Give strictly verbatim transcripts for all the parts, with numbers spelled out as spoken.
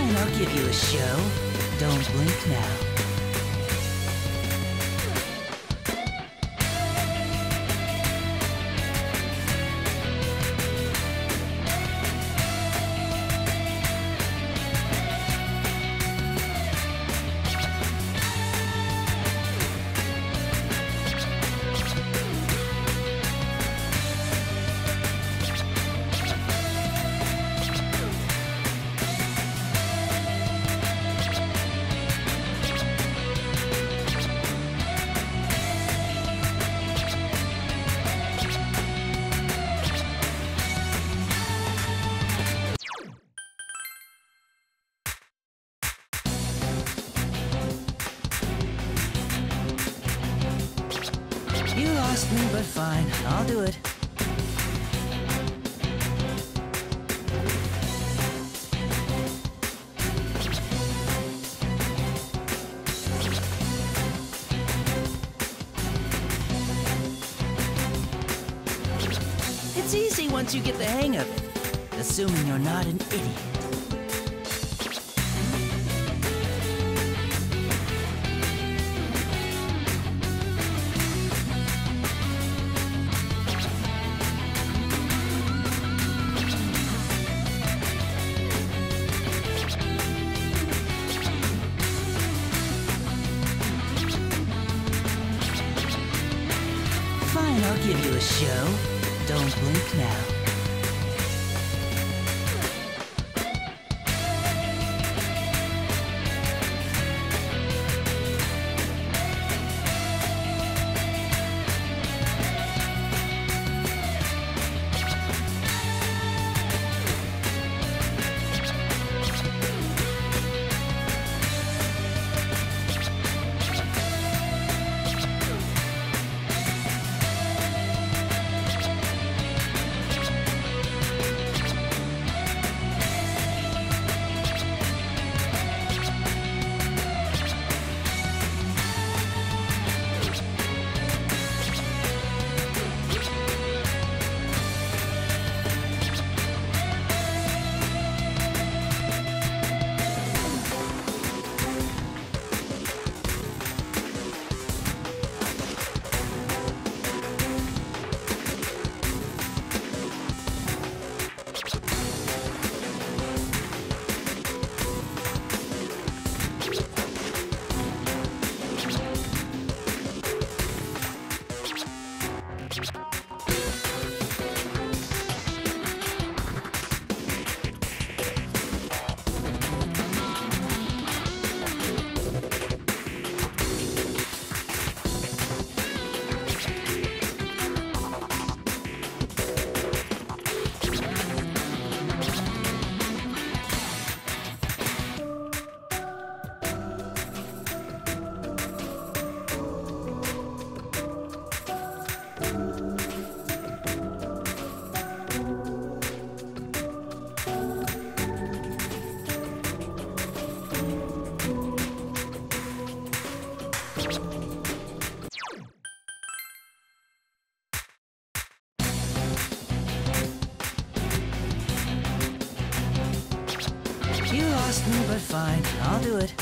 Fine, I'll give you a show. Don't blink now. You lost me, but fine, I'll do it. It's easy once you get the hang of it, assuming you're not an idiot. Fine, I'll give you a show. Don't blink now. You lost me, but fine, I'll do it.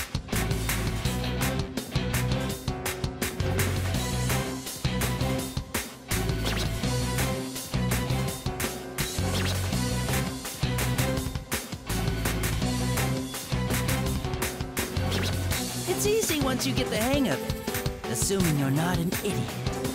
It's easy once you get the hang of it, assuming you're not an idiot.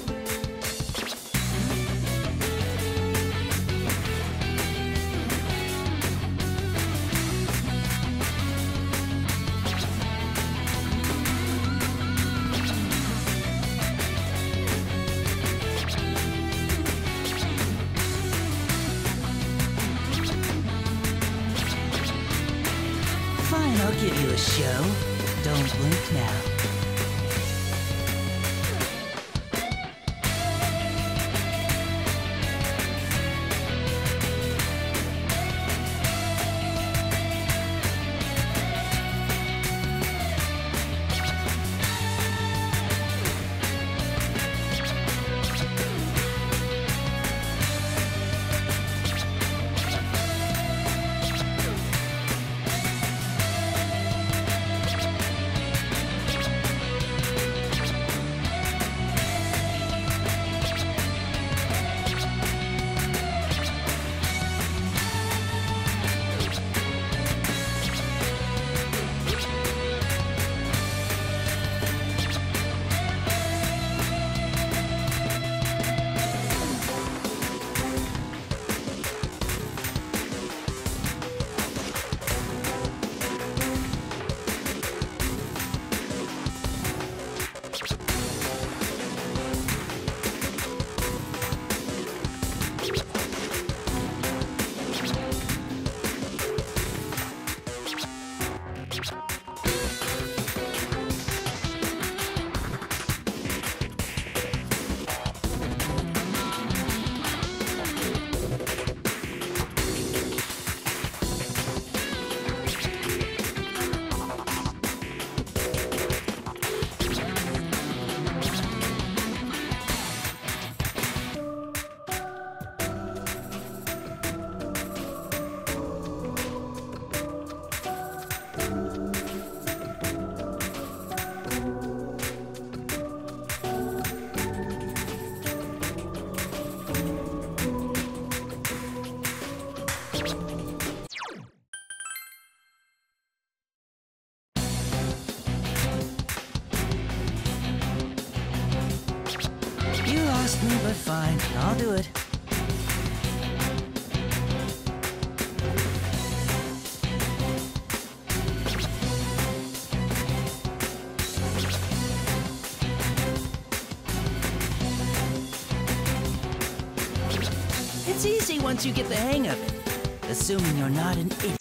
Fine, I'll give you a show. Don't blink now. once you get the hang of it. Assuming you're not an idiot.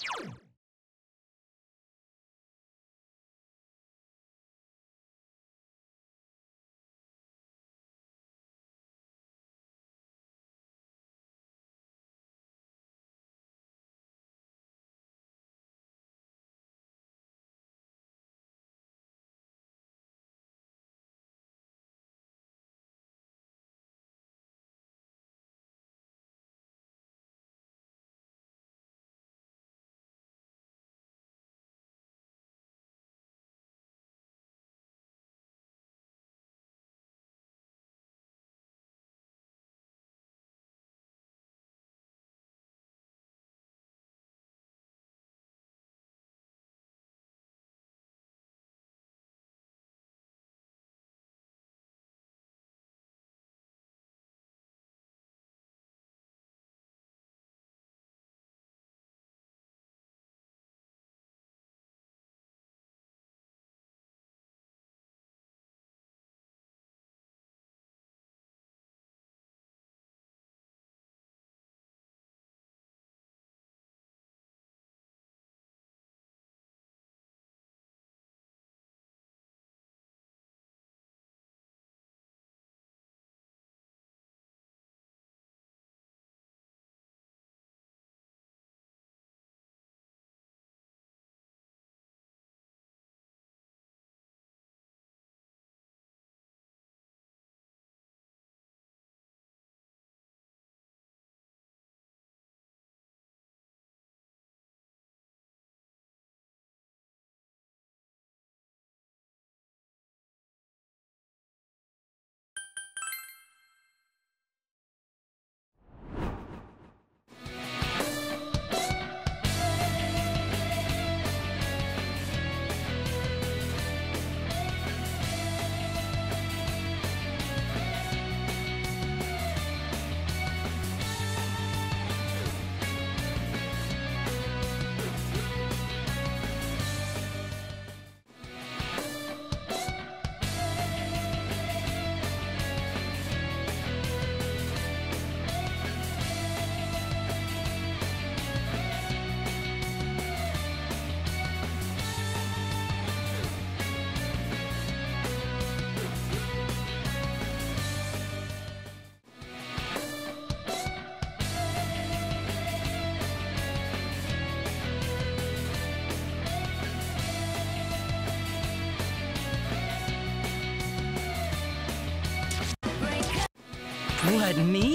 What, me?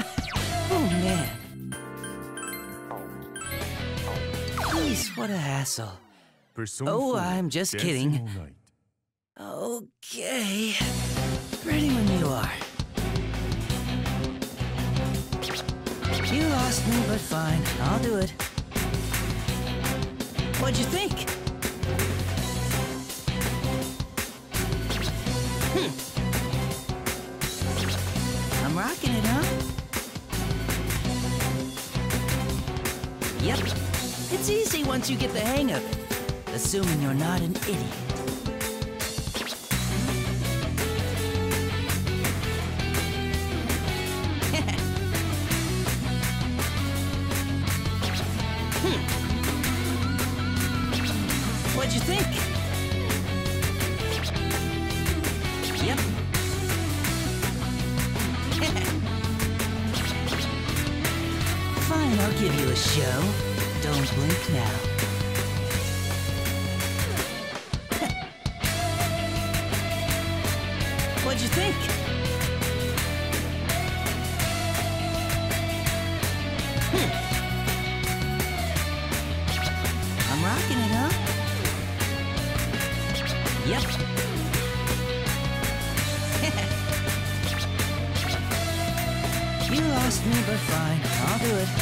Oh, man. Jeez, what a hassle. Persona Oh, four, I'm just Dancing kidding. All Night. Okay. Ready when you are. You lost me, but fine. I'll do it. What'd you think? Hmm. I'm rocking it, huh? Yep. It's easy once you get the hang of it. Assuming you're not an idiot. Hmm. What'd you think? Yep. Fine, I'll give you a show. Don't blink now. What'd you think? Hmm. I'm rocking it, huh? Yep. You lost me, but fine. I'll do it.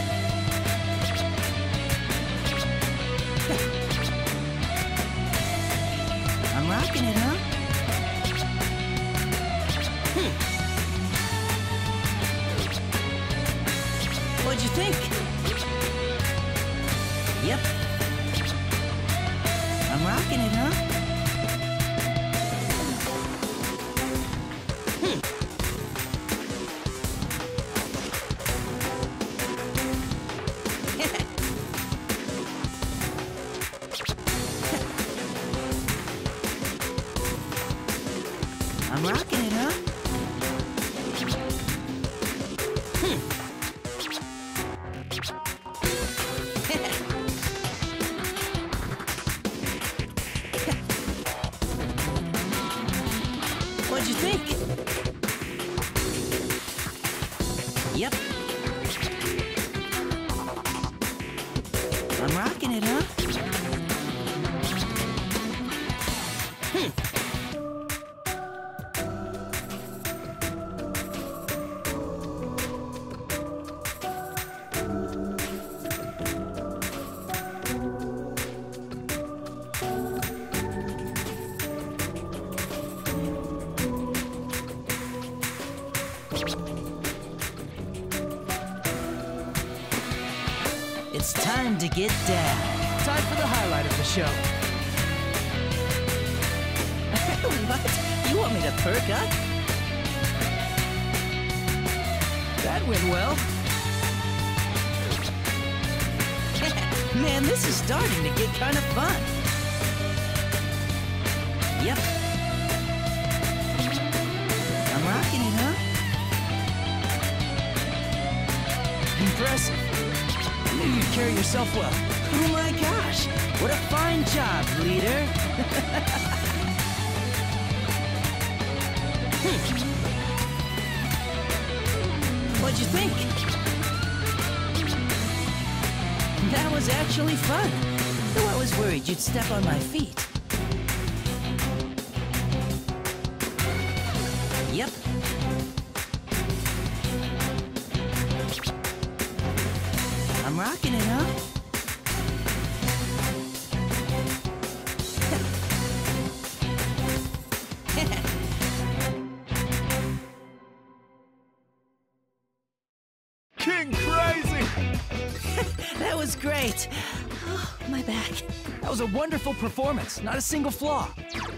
I'm rocking it, huh? Hmm. What'd you think? Yep. I'm rocking it, huh? Hmm. What'd you think? Yep. I'm rocking it, huh? Hmm. It's time to get down. Time for the highlight of the show. What? You want me to perk up? That went well. Man, this is starting to get kind of fun. Yep. I'm rocking it, huh? Impressive. I knew you'd carry yourself well. Oh my gosh! What a fine job, leader! Hmm. What'd you think? That was actually fun. Though I was worried you'd step on my feet. Yep. I'm rocking it, huh? King Crazy! That was great. Oh, my back. That was a wonderful performance, not a single flaw.